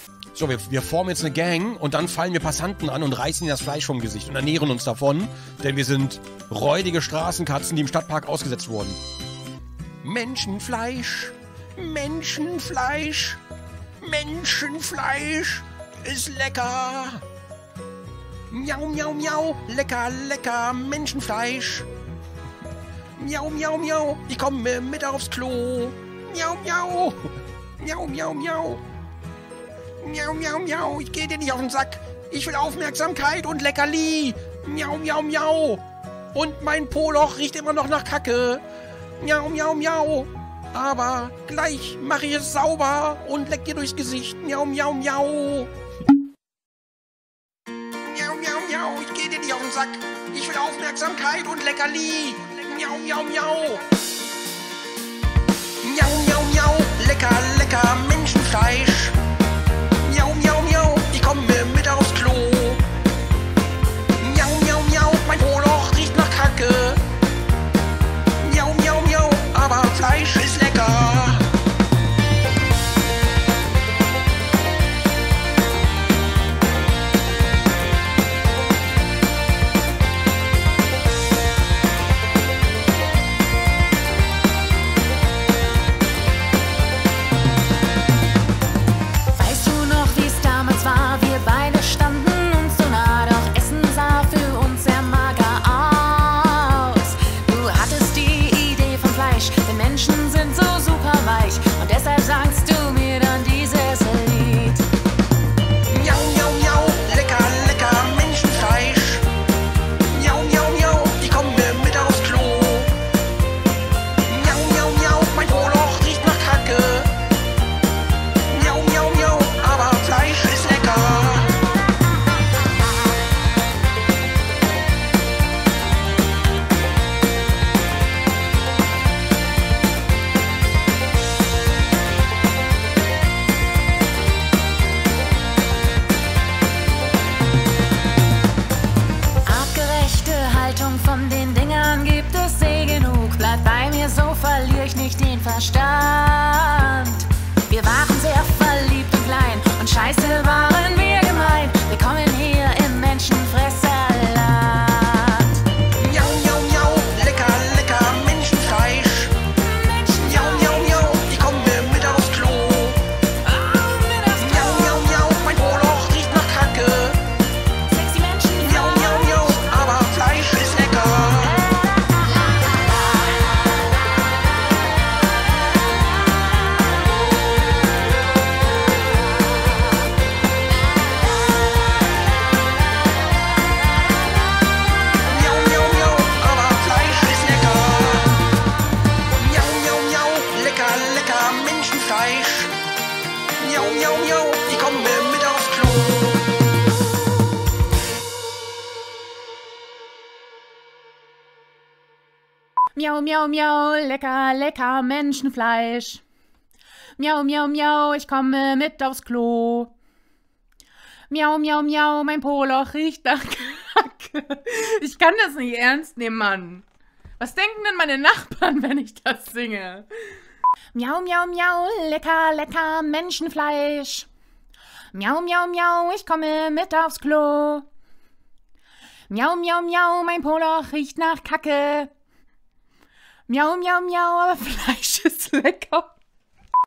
So, wir formen jetzt eine Gang und dann fallen wir Passanten an und reißen ihnen das Fleisch vom Gesicht und ernähren uns davon, denn wir sind räudige Straßenkatzen, die im Stadtpark ausgesetzt wurden. Menschenfleisch, Menschenfleisch, Menschenfleisch ist lecker. Miau, miau, miau, lecker, lecker, Menschenfleisch. Miau, miau, miau, ich komme mit aufs Klo. Miau, miau, miau, miau, miau. Miau, miau, miau, ich geh dir nicht auf den Sack. Ich will Aufmerksamkeit und Leckerli. Miau, miau, miau. Und mein Poloch riecht immer noch nach Kacke. Miau, miau, miau. Aber gleich mache ich es sauber und leck dir durchs Gesicht. Miau, miau, miau. Miau, miau, miau, ich geh dir nicht auf den Sack. Ich will Aufmerksamkeit und Leckerli. Miau, miau, miau. Miau, miau, miau, lecker, lecker, Menschenfleisch. Miau, miau, miau, ich komme mit aufs Klo. Miau, miau, miau, mein Poloch riecht nach Kacke. Miau, miau, miau, aber Fleisch ist lecker. Verstand. Wir waren sehr verliebt und klein und scheiße waren wir gemein. Willkommen hier im Menschenfresserland. Miau, miau, miau, lecker, lecker, Menschenfleisch. Miau, miau, miau, ich komme mit aufs Klo. Miau, miau, miau, mein Poloch riecht nach Kacke. Sexy Menschen. Miau, miau, miau, aber Fleisch ist lecker. Miau, miau, miau, ich komme mit aufs Klo. Miau, miau, miau, lecker, lecker Menschenfleisch. Miau, miau, miau, ich komme mit aufs Klo. Miau, miau, miau, mein Poloch riecht nach Kacke. Ich kann das nicht ernst nehmen, Mann. Was denken denn meine Nachbarn, wenn ich das singe? Miau, miau, miau, lecker, lecker Menschenfleisch. Miau, miau, miau, ich komme mit aufs Klo. Miau, miau, miau, mein Poloch riecht nach Kacke. Miau, miau, miau, aber Fleisch ist lecker.